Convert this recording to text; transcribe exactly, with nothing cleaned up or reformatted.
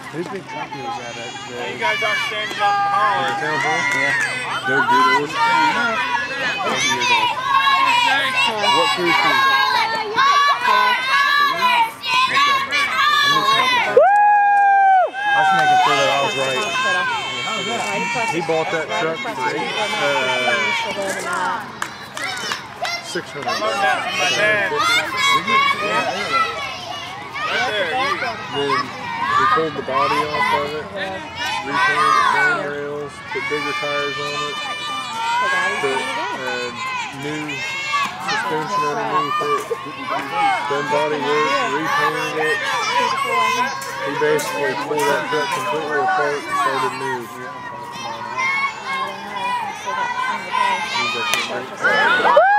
Whose big truck was that at? The, you guys aren't standing up behind. the town hall? Yeah. They're good old. They're good old. What crew is he? I was making sure that I was right. He bought that truck for eight, uh, six hundred dollars. My dad. Right there, you. Then we pulled the body off of it, repainted the frame rails, put bigger tires on it, put uh, new suspension underneath it, done body work, repainted it. He basically pulled that truck completely apart and started new. Woo!